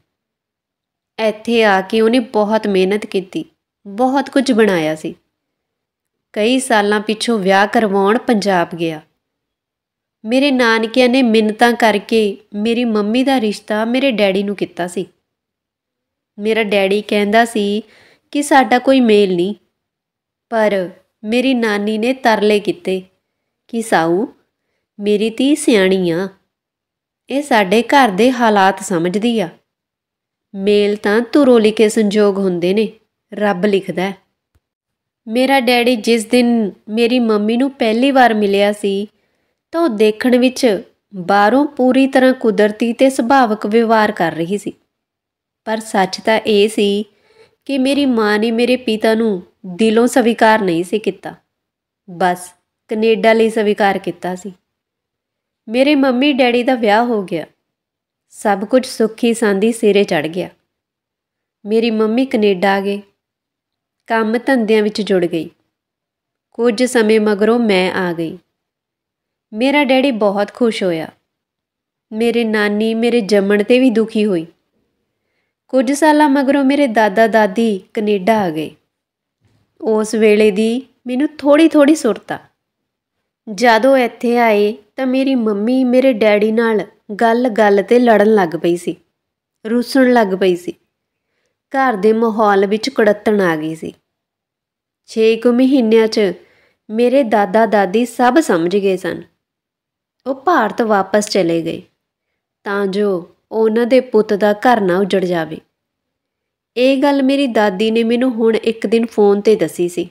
ਇੱਥੇ ਆ ਕੇ ਉਹਨੇ ਬਹੁਤ ਮਿਹਨਤ ਕੀਤੀ, ਬਹੁਤ ਕੁਝ ਬਣਾਇਆ ਸੀ। ਕਈ ਸਾਲਾਂ ਪਿੱਛੋਂ ਵਿਆਹ ਕਰਵਾਉਣ ਪੰਜਾਬ ਗਿਆ। ਮੇਰੇ ਨਾਨਕਿਆਂ ਨੇ ਮਿੰਨਤਾਂ ਕਰਕੇ ਮੇਰੀ ਮੰਮੀ ਦਾ ਰਿਸ਼ਤਾ ਮੇਰੇ ਡੈਡੀ ਨੂੰ ਕੀਤਾ ਸੀ। ਮੇਰਾ ਡੈਡੀ ਕਹਿੰਦਾ ਸੀ ਕਿ ਸਾਡਾ ਕੋਈ ਮੇਲ ਨਹੀਂ, ਪਰ ਮੇਰੀ ਨਾਨੀ ਨੇ ਤਰਲੇ ਕੀਤੇ ਕਿ ਸਾਊ, ਮੇਰੀ ਧੀ ਸਿਆਣੀ ਆ, ਇਹ ਸਾਡੇ ਘਰ ਦੇ ਹਾਲਾਤ ਸਮਝਦੀ ਆ। ਮੇਲ ਤਾਂ ਧੁਰੋਂ ਲਿਖੇ ਸੰਜੋਗ ਹੁੰਦੇ ਨੇ, ਰੱਬ ਲਿਖਦਾ। ਮੇਰਾ ਡੈਡੀ ਜਿਸ ਦਿਨ ਮੇਰੀ ਮੰਮੀ ਨੂੰ ਪਹਿਲੀ ਵਾਰ ਮਿਲਿਆ ਸੀ ਤਾਂ ਉਹ ਦੇਖਣ ਵਿੱਚ ਬਾਹਰੋਂ ਪੂਰੀ ਤਰ੍ਹਾਂ ਕੁਦਰਤੀ ਤੇ ਸੁਭਾਵਕ ਵਿਵਹਾਰ ਕਰ ਰਹੀ ਸੀ, ਪਰ ਸੱਚ ਤਾਂ ਇਹ ਸੀ ਕਿ ਮੇਰੀ ਮਾਂ ਨੇ ਮੇਰੇ ਪਿਤਾ ਨੂੰ ਦਿਲੋਂ ਸਵੀਕਾਰ ਨਹੀਂ ਸੀ ਕੀਤਾ, ਬਸ ਕੈਨੇਡਾ ਲਈ ਸਵੀਕਾਰ ਕੀਤਾ ਸੀ। ਮੇਰੇ ਮੰਮੀ ਡੈਡੀ ਦਾ ਵਿਆਹ ਹੋ ਗਿਆ, ਸਭ ਕੁਝ ਸੁੱਖੀ ਸਾਂਦੀ ਸਿਰੇ ਚੜ੍ਹ ਗਿਆ। ਮੇਰੀ ਮੰਮੀ ਕੈਨੇਡਾ ਆ ਗਏ, ਕੰਮ ਧੰਦਿਆਂ ਵਿੱਚ ਜੁੜ ਗਈ। ਕੁਝ ਸਮੇਂ ਮਗਰੋਂ ਮੈਂ ਆ ਗਈ। ਮੇਰਾ ਡੈਡੀ ਬਹੁਤ ਖੁਸ਼ ਹੋਇਆ। ਮੇਰੇ ਨਾਨੀ ਮੇਰੇ ਜੰਮਣ 'ਤੇ ਵੀ ਦੁਖੀ ਹੋਈ। ਕੁਝ ਸਾਲਾਂ ਮਗਰੋਂ ਮੇਰੇ ਦਾਦਾ ਦਾਦੀ ਕੈਨੇਡਾ ਆ ਗਏ। ਉਸ ਵੇਲੇ ਦੀ ਮੈਨੂੰ ਥੋੜ੍ਹੀ ਸੁਰਤ ਆ। ਜਦੋਂ ਇੱਥੇ ਆਏ ਤਾਂ ਮੇਰੀ ਮੰਮੀ ਮੇਰੇ ਡੈਡੀ ਨਾਲ ਗੱਲ 'ਤੇ ਲੜਨ ਲੱਗ ਪਈ ਸੀ, ਰੁੱਸਣ ਲੱਗ ਪਈ ਸੀ। ਘਰ ਦੇ ਮਾਹੌਲ ਵਿੱਚ ਕੁੜੱਤਣ ਆ ਗਈ ਸੀ। 6 ਕੁ ਮਹੀਨਿਆਂ 'ਚ ਮੇਰੇ ਦਾਦਾ ਦਾਦੀ ਸਭ ਸਮਝ ਗਏ ਸਨ। ਉਹ ਭਾਰਤ ਵਾਪਸ ਚਲੇ ਗਏ ਤਾਂ ਜੋ ਉਹਨਾਂ ਦੇ ਪੁੱਤ ਦਾ ਘਰ ਨਾ ਉਜੜ ਜਾਵੇ। ਇਹ ਗੱਲ ਮੇਰੀ ਦਾਦੀ ਨੇ ਮੈਨੂੰ ਹੁਣ ਇੱਕ ਦਿਨ ਫੋਨ 'ਤੇ ਦੱਸੀ ਸੀ।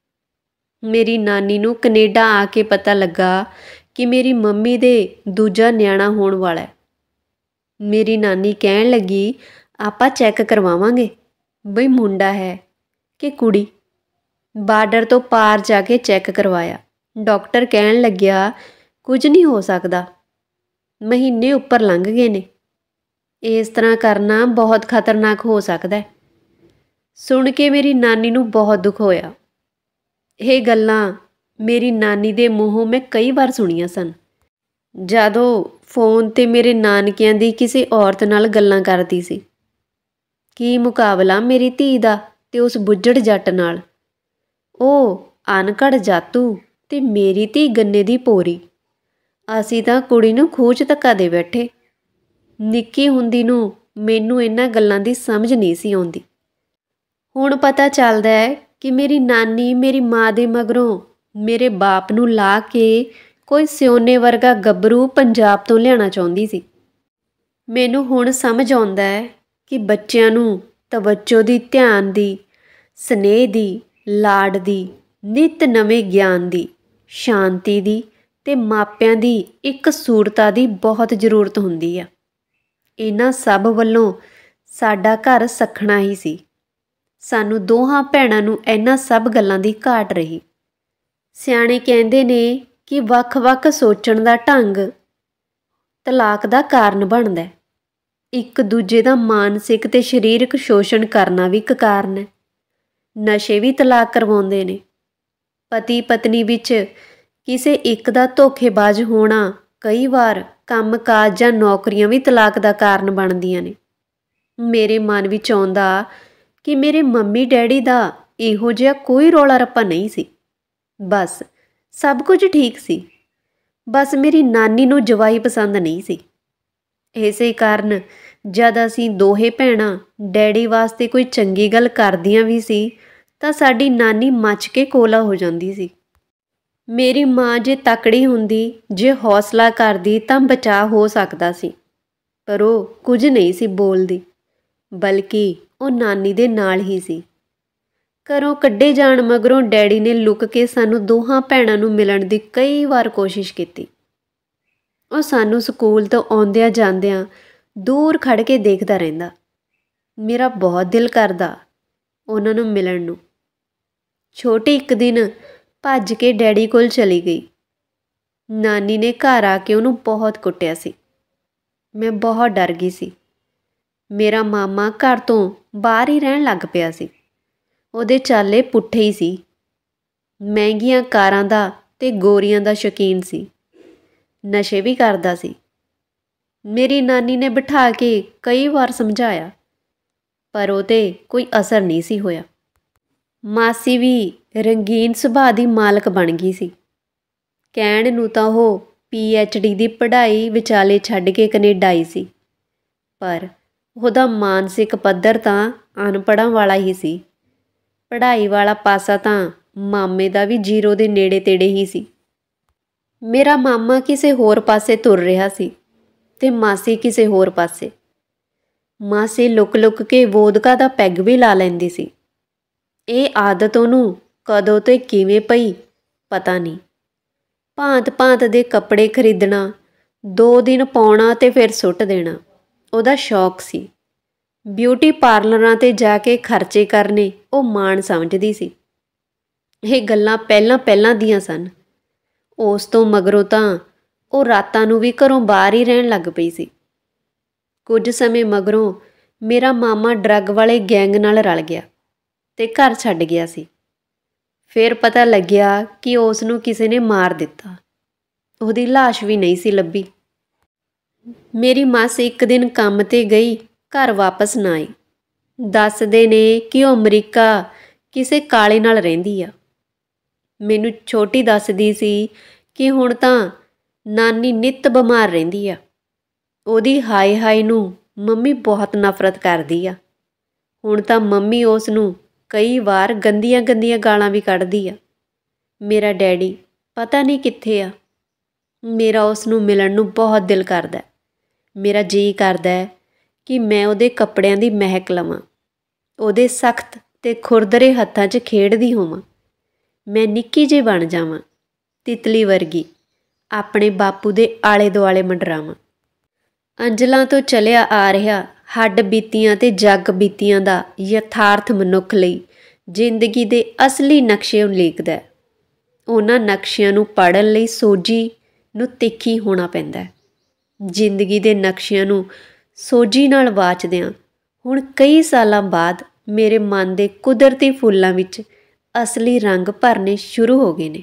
ਮੇਰੀ ਨਾਨੀ ਨੂੰ ਕੈਨੇਡਾ ਆ ਕੇ ਪਤਾ ਲੱਗਾ ਕਿ ਮੇਰੀ ਮੰਮੀ ਦੇ ਦੂਜਾ ਨਿਆਣਾ ਹੋਣ ਵਾਲਾ ਹੈ। ਮੇਰੀ ਨਾਨੀ ਕਹਿਣ ਲੱਗੀ, ਆਪਾਂ ਚੈੱਕ ਕਰਵਾਵਾਂਗੇ ਬਈ ਮੁੰਡਾ ਹੈ ਕਿ ਕੁੜੀ। ਬਾਰਡਰ ਤੋਂ ਪਾਰ ਜਾ ਕੇ ਚੈੱਕ ਕਰਵਾਇਆ। ਡਾਕਟਰ ਕਹਿਣ ਲੱਗਿਆ, ਕੁਝ ਨਹੀਂ ਹੋ ਸਕਦਾ, ਮਹੀਨੇ ਉੱਪਰ ਲੰਘ ਗਏ ਨੇ, ਇਸ ਤਰ੍ਹਾਂ ਕਰਨਾ ਬਹੁਤ ਖਤਰਨਾਕ ਹੋ ਸਕਦਾ। ਸੁਣ ਕੇ ਮੇਰੀ ਨਾਨੀ ਨੂੰ ਬਹੁਤ ਦੁੱਖ ਹੋਇਆ। ਇਹ ਗੱਲਾਂ ਮੇਰੀ ਨਾਨੀ ਦੇ ਮੂੰਹੋਂ ਮੈਂ ਕਈ ਵਾਰ ਸੁਣੀਆਂ ਸਨ। ਜਦੋਂ ਫੋਨ 'ਤੇ ਮੇਰੇ ਨਾਨਕਿਆਂ ਦੀ ਕਿਸੇ ਔਰਤ ਨਾਲ ਗੱਲਾਂ ਕਰਦੀ ਸੀ। ਕੀ ਮੁਕਾਬਲਾ ਮੇਰੀ ਧੀ ਦਾ ਤੇ ਉਸ ਬੁੱਝੜ ਜੱਟ ਨਾਲ। ਉਹ ਅਨਕੜ ਜਾਤੂ ਤੇ ਮੇਰੀ ਧੀ ਗੰਨੇ ਦੀ ਪੋਰੀ। ਅਸੀਂ ਤਾਂ ਕੁੜੀ ਨੂੰ ਖੂਹ 'ਚ ਧੱਕਾ ਦੇ ਬੈਠੇ। ਨਿੱਕੀ ਹੁੰਦੀ ਨੂੰ ਮੈਨੂੰ ਇਹਨਾਂ ਗੱਲਾਂ ਦੀ ਸਮਝ ਨਹੀਂ ਸੀ ਆਉਂਦੀ। ਹੁਣ ਪਤਾ ਚੱਲਦਾ ਹੈ ਕਿ ਮੇਰੀ ਨਾਨੀ ਮੇਰੀ ਮਾਂ ਦੇ ਮਗਰੋਂ ਮੇਰੇ ਬਾਪ ਨੂੰ ਲਾ ਕੇ ਕੋਈ ਸਿਉਨੇ ਵਰਗਾ ਗੱਭਰੂ ਪੰਜਾਬ ਤੋਂ ਲਿਆਉਣਾ ਚਾਹੁੰਦੀ ਸੀ। ਮੈਨੂੰ ਹੁਣ ਸਮਝ ਆਉਂਦਾ ਹੈ ਕਿ ਬੱਚਿਆਂ ਨੂੰ ਤਵੱਜੋ ਦੀ, ਧਿਆਨ ਦੀ, ਸਨੇਹ ਦੀ, ਲਾਡ ਦੀ, ਨਿੱਤ ਨਵੇਂ ਗਿਆਨ ਦੀ, ਸ਼ਾਂਤੀ ਦੀ ਤੇ ਮਾਪਿਆਂ ਦੀ ਇੱਕ ਸੂਰਤਾ ਦੀ ਬਹੁਤ ਜ਼ਰੂਰਤ ਹੁੰਦੀ ਆ। ਇਹਨਾਂ ਸਭ ਵੱਲੋਂ ਸਾਡਾ ਘਰ ਸਖਣਾ ਹੀ ਸੀ। ਸਾਨੂੰ ਦੋਹਾਂ ਭੈਣਾਂ ਨੂੰ ਇਹਨਾਂ ਸਭ ਗੱਲਾਂ ਦੀ ਘਾਟ ਰਹੀ। ਸਿਆਣੇ ਕਹਿੰਦੇ ਨੇ ਕਿ ਵੱਖ-ਵੱਖ ਸੋਚਣ ਦਾ ਢੰਗ ਤਲਾਕ ਦਾ ਕਾਰਨ ਬਣਦਾ ਹੈ। ਇੱਕ ਦੂਜੇ ਦਾ ਮਾਨਸਿਕ ਤੇ ਸਰੀਰਕ ਸ਼ੋਸ਼ਣ ਕਰਨਾ ਵੀ ਇੱਕ ਕਾਰਨ ਹੈ। ਨਸ਼ੇ ਵੀ ਤਲਾਕ ਕਰਵਾਉਂਦੇ ਨੇ। ਪਤੀ ਪਤਨੀ ਵਿੱਚ ਕਿਸੇ ਇੱਕ ਦਾ ਧੋਖੇਬਾਜ਼ ਹੋਣਾ ਕਈ ਵਾਰ ਕੰਮ-ਕਾਜ ਜਾਂ ਨੌਕਰੀਆਂ ਵੀ ਤਲਾਕ ਦਾ ਕਾਰਨ ਬਣਦੀਆਂ ਨੇ। ਮੇਰੇ ਮਨ ਵਿੱਚ ਆਉਂਦਾ ਕਿ ਮੇਰੇ ਮੰਮੀ ਡੈਡੀ ਦਾ ਇਹੋ ਜਿਹਾ ਕੋਈ ਰੌਲਾ ਰੱਪਾ ਨਹੀਂ ਸੀ। ਬਸ ਸਭ ਕੁਝ ਠੀਕ ਸੀ। ਬਸ ਮੇਰੀ ਨਾਨੀ ਨੂੰ ਜਵਾਈ ਪਸੰਦ ਨਹੀਂ ਸੀ। ਇਸੇ ਕਾਰਨ ਜਦ ਅਸੀਂ ਦੋਹੇ ਭੈਣਾਂ ਡੈਡੀ ਵਾਸਤੇ ਕੋਈ ਚੰਗੀ ਗੱਲ ਕਰਦੀਆਂ ਵੀ ਸੀ ਤਾਂ ਸਾਡੀ ਨਾਨੀ ਮੱਚ ਕੇ ਕੋਲਾ ਹੋ ਜਾਂਦੀ ਸੀ। ਮੇਰੀ ਮਾਂ ਜੇ ਤਕੜੀ ਹੁੰਦੀ, ਜੇ ਹੌਸਲਾ ਕਰਦੀ ਤਾਂ ਬਚਾਅ ਹੋ ਸਕਦਾ ਸੀ, ਪਰ ਉਹ ਕੁਝ ਨਹੀਂ ਸੀ ਬੋਲਦੀ, ਬਲਕਿ ਉਹ ਨਾਨੀ ਦੇ ਨਾਲ ਹੀ ਸੀ। ਘਰੋਂ ਕੱਢੇ ਜਾਣ ਮਗਰੋਂ ਡੈਡੀ ਨੇ ਲੁਕ ਕੇ ਸਾਨੂੰ ਦੋਹਾਂ ਭੈਣਾਂ ਨੂੰ ਮਿਲਣ ਦੀ ਕਈ ਵਾਰ ਕੋਸ਼ਿਸ਼ ਕੀਤੀ। ਉਹ ਸਾਨੂੰ ਸਕੂਲ ਤੋਂ ਆਉਂਦਿਆਂ ਜਾਂਦਿਆਂ ਦੂਰ ਖੜ੍ਹ ਕੇ ਦੇਖਦਾ ਰਹਿੰਦਾ। ਮੇਰਾ ਬਹੁਤ ਦਿਲ ਕਰਦਾ ਉਹਨਾਂ ਨੂੰ ਮਿਲਣ ਨੂੰ। ਛੋਟੀ ਇੱਕ ਦਿਨ ਭੱਜ ਕੇ ਡੈਡੀ ਕੋਲ ਚਲੀ ਗਈ। ਨਾਨੀ ਨੇ ਘਰ ਆ ਕੇ ਉਹਨੂੰ ਬਹੁਤ ਕੁੱਟਿਆ ਸੀ। ਮੈਂ ਬਹੁਤ ਡਰ ਗਈ ਸੀ। ਮੇਰਾ ਮਾਮਾ ਘਰ ਤੋਂ ਬਾਹਰ ਹੀ ਰਹਿਣ ਲੱਗ ਪਿਆ ਸੀ। ਉਹਦੇ ਚਾਲੇ ਪੁੱਠੇ ਹੀ ਸੀ। ਮਹਿੰਗੀਆਂ ਕਾਰਾਂ ਦਾ ਤੇ ਗੋਰੀਆਂ ਦਾ ਸ਼ੌਕੀਨ ਸੀ। ਨਸ਼ੇ ਵੀ ਕਰਦਾ ਸੀ। ਮੇਰੀ ਨਾਨੀ ਨੇ ਬਿਠਾ ਕੇ ਕਈ ਵਾਰ ਸਮਝਾਇਆ, ਪਰ ਉਹ 'ਤੇ ਕੋਈ ਅਸਰ ਨਹੀਂ ਸੀ ਹੋਇਆ। ਮਾਸੀ ਵੀ ਰੰਗੀਨ ਸੁਭਾਅ ਦੀ ਮਾਲਕ ਬਣ ਗਈ ਸੀ। ਕਹਿਣ ਨੂੰ ਤਾਂ ਉਹ PhD ਦੀ ਪੜ੍ਹਾਈ ਵਿਚਾਲੇ ਛੱਡ ਕੇ ਕੈਨੇਡਾ ਆਈ ਸੀ, ਪਰ ਉਹਦਾ ਮਾਨਸਿਕ ਪੱਧਰ ਤਾਂ ਅਨਪੜ੍ਹਾਂ ਵਾਲਾ ਹੀ ਸੀ। ਪੜ੍ਹਾਈ ਵਾਲਾ ਪਾਸਾ ਤਾਂ ਮਾਮੇ ਦਾ ਵੀ 0 ਦੇ ਨੇੜੇ ਤੇੜੇ ਹੀ ਸੀ। ਮੇਰਾ ਮਾਮਾ ਕਿਸੇ ਹੋਰ ਪਾਸੇ ਤੁਰ ਰਿਹਾ ਸੀ ਤੇ ਮਾਸੀ ਕਿਸੇ ਹੋਰ ਪਾਸੇ। ਮਾਸੀ ਲੁਕ ਕੇ ਵੋਦਕਾ ਦਾ ਪੈਗ ਵੀ ਲਾ ਲੈਂਦੀ ਸੀ। ਇਹ ਆਦਤ ਉਹਨੂੰ ਕਦੋਂ ਤੇ ਕਿਵੇਂ ਪਈ ਪਤਾ ਨਹੀਂ। ਭਾਂਤ ਦੇ ਕੱਪੜੇ ਖਰੀਦਣਾ, 2 ਦਿਨ ਪਾਉਣਾ ਤੇ ਫਿਰ ਸੁੱਟ ਦੇਣਾ ਉਹਦਾ ਸ਼ੌਕ ਸੀ। ਬਿਊਟੀ ਪਾਰਲਰਾਂ 'ਤੇ ਜਾ ਕੇ ਖਰਚੇ ਕਰਨੇ ਉਹ ਮਾਣ ਸਮਝਦੀ ਸੀ। ਇਹ ਗੱਲਾਂ ਪਹਿਲਾਂ ਦੀਆਂ ਸਨ। ਉਸ ਤੋਂ ਮਗਰੋਂ ਤਾਂ ਉਹ ਰਾਤਾਂ ਨੂੰ ਵੀ ਘਰੋਂ ਬਾਹਰ ਹੀ ਰਹਿਣ ਲੱਗ ਪਈ ਸੀ। ਕੁਝ ਸਮੇਂ ਮਗਰੋਂ ਮੇਰਾ ਮਾਮਾ ਡਰੱਗ ਵਾਲੇ ਗੈਂਗ ਨਾਲ ਰਲ ਗਿਆ ਤੇ ਘਰ ਛੱਡ ਗਿਆ ਸੀ। ਫਿਰ ਪਤਾ ਲੱਗਿਆ ਕਿ ਉਸ ਨੂੰ ਕਿਸੇ ਨੇ ਮਾਰ ਦਿੱਤਾ। ਉਹਦੀ ਲਾਸ਼ ਵੀ ਨਹੀਂ ਸੀ ਲੱਭੀ। ਮੇਰੀ ਮਾਸੀ ਇੱਕ ਦਿਨ ਕੰਮ 'ਤੇ ਗਈ, ਘਰ ਵਾਪਸ ਨਾ ਆਈ। ਦੱਸਦੇ ਨੇ ਕਿ ਉਹ ਅਮਰੀਕਾ ਕਿਸੇ ਕਾਲੇ ਨਾਲ ਰਹਿੰਦੀ ਆ। ਮੈਨੂੰ ਛੋਟੀ ਦੱਸਦੀ ਸੀ ਕਿ ਹੁਣ ਤਾਂ ਨਾਨੀ ਨਿੱਤ ਬਿਮਾਰ ਰਹਿੰਦੀ ਆ। ਉਹਦੀ ਹਾਏ ਨੂੰ ਮੰਮੀ ਬਹੁਤ ਨਫ਼ਰਤ ਕਰਦੀ ਆ। ਹੁਣ ਤਾਂ ਮੰਮੀ ਉਸ ਨੂੰ ਕਈ ਵਾਰ ਗੰਦੀਆਂ ਗਾਲਾਂ ਵੀ ਕੱਢਦੀ ਆ। ਮੇਰਾ ਡੈਡੀ ਪਤਾ ਨਹੀਂ ਕਿੱਥੇ ਆ। ਮੇਰਾ ਉਸ ਨੂੰ ਮਿਲਣ ਨੂੰ ਬਹੁਤ ਦਿਲ ਕਰਦਾ। ਮੇਰਾ ਜੀਅ ਕਰਦਾ ਕਿ ਮੈਂ ਉਹਦੇ ਕੱਪੜਿਆਂ ਦੀ ਮਹਿਕ ਲਵਾਂ, ਉਹਦੇ ਸਖਤ ਤੇ ਖੁਰਦਰੇ ਹੱਥਾਂ 'ਚ ਖੇਡਦੀ ਹੋਵਾਂ। ਮੈਂ ਨਿੱਕੀ ਜਿਹੀ ਬਣ ਜਾਵਾਂ, ਤਿਤਲੀ ਵਰਗੀ, ਆਪਣੇ ਬਾਪੂ ਦੇ ਆਲੇ ਦੁਆਲੇ ਮੰਡਰਾਵਾਂ। ਅੰਜਲਾਂ ਤੋਂ ਚਲਿਆ ਆ ਰਿਹਾ ਹੱਡ ਬੀਤੀਆਂ ਤੇ ਜੱਗ ਬੀਤੀਆਂ ਦਾ ਯਥਾਰਥ ਮਨੁੱਖ ਲਈ ਜ਼ਿੰਦਗੀ ਦੇ ਅਸਲੀ ਨਕਸ਼ੇ ਉਲੀਕਦਾ। ਉਹਨਾਂ ਨਕਸ਼ਿਆਂ ਨੂੰ ਪੜ੍ਹਨ ਲਈ ਸੋਝੀ ਨੂੰ ਤਿੱਖੀ ਹੋਣਾ ਪੈਂਦਾ। ਜ਼ਿੰਦਗੀ ਦੇ ਨਕਸ਼ਿਆਂ ਨੂੰ ਸੋਝੀ ਨਾਲ ਵਾਚਦਿਆਂ ਹੁਣ ਕਈ ਸਾਲਾਂ ਬਾਅਦ ਮੇਰੇ ਮਨ ਦੇ ਕੁਦਰਤੀ ਫੁੱਲਾਂ ਵਿੱਚ ਅਸਲੀ ਰੰਗ ਭਰਨੇ ਸ਼ੁਰੂ ਹੋ ਗਏ ਨੇ।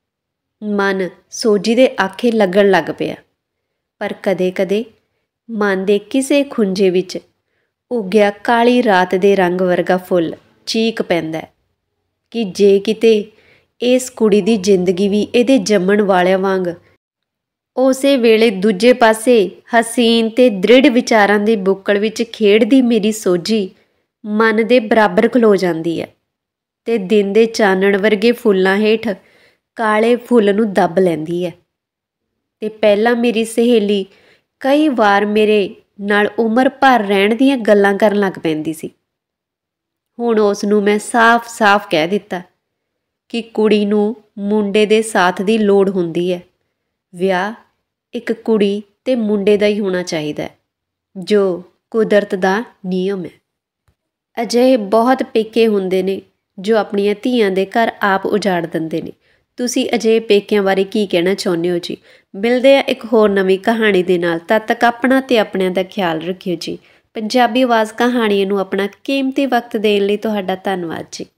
ਮਨ ਸੋਝੀ ਦੇ ਆਖੇ ਲੱਗਣ ਲੱਗ ਪਿਆ, ਪਰ ਕਦੇ ਮਨ ਦੇ ਕਿਸੇ ਖੁੰਝੇ ਵਿੱਚ ਉੱਗਿਆ ਕਾਲੀ ਰਾਤ ਦੇ ਰੰਗ ਵਰਗਾ ਫੁੱਲ ਚੀਕ ਪੈਂਦਾ ਕਿ ਜੇ ਕਿਤੇ ਇਸ ਕੁੜੀ ਦੀ ਜ਼ਿੰਦਗੀ ਵੀ ਇਹਦੇ ਜੰਮਣ ਵਾਲਿਆਂ ਵਾਂਗ ਉਸੇ ਵੇਲੇ ਦੂਜੇ ਪਾਸੇ ਹਸੀਨ ਤੇ ਦ੍ਰਿੜ ਵਿਚਾਰਾਂ ਦੇ ਬੁੱਕਲ ਵਿੱਚ ਖੇਡਦੀ ਮੇਰੀ ਸੋਝੀ ਮਨ ਦੇ ਬਰਾਬਰ ਖਲੋ ਜਾਂਦੀ ਹੈ ਤੇ ਦਿਨ ਦੇ ਚਾਨਣ ਵਰਗੇ ਫੁੱਲਾਂ ਹੇਠ ਕਾਲੇ ਫੁੱਲ ਨੂੰ ਦੱਬ ਲੈਂਦੀ ਹੈ। ਤੇ ਪਹਿਲਾਂ ਮੇਰੀ ਸਹੇਲੀ ਕਈ ਵਾਰ ਮੇਰੇ ਨਾਲ ਉਮਰ ਭਰ ਰਹਿਣ ਦੀਆਂ ਗੱਲਾਂ ਕਰਨ ਲੱਗ ਪੈਂਦੀ ਸੀ। ਹੁਣ ਉਸ ਨੂੰ ਮੈਂ ਸਾਫ਼ ਕਹਿ ਦਿੱਤਾ ਕਿ ਕੁੜੀ ਨੂੰ ਮੁੰਡੇ ਦੇ ਸਾਥ ਦੀ ਲੋੜ ਹੁੰਦੀ ਹੈ। ਵਿਆਹ ਇੱਕ ਕੁੜੀ ਤੇ ਮੁੰਡੇ ਦਾ ਹੀ ਹੋਣਾ ਚਾਹੀਦਾ, ਜੋ ਕੁਦਰਤ ਦਾ ਨਿਯਮ ਹੈ। ਅਜਿਹੇ ਬਹੁਤ ਪੇਕੇ ਹੁੰਦੇ ਨੇ ਜੋ ਆਪਣੀਆਂ ਧੀਆਂ ਦੇ ਘਰ ਆਪ ਉਜਾੜ ਦਿੰਦੇ ਨੇ। ਤੁਸੀਂ ਅਜਿਹੇ ਪੇਕਿਆਂ ਬਾਰੇ ਕੀ ਕਹਿਣਾ ਚਾਹੁੰਦੇ ਹੋ ਜੀ? ਮਿਲਦੇ ਆ ਇੱਕ ਹੋਰ ਨਵੀਂ ਕਹਾਣੀ ਦੇ ਨਾਲ। ਤਦ ਤੱਕ ਆਪਣਾ ਤੇ ਆਪਣਿਆਂ ਦਾ ਖਿਆਲ ਰੱਖਿਓ ਜੀ। ਪੰਜਾਬੀ ਆਵਾਜ਼ ਕਹਾਣੀਆਂ ਨੂੰ ਆਪਣਾ ਕੀਮਤੀ ਵਕਤ ਦੇਣ ਲਈ ਤੁਹਾਡਾ ਧੰਨਵਾਦ ਜੀ।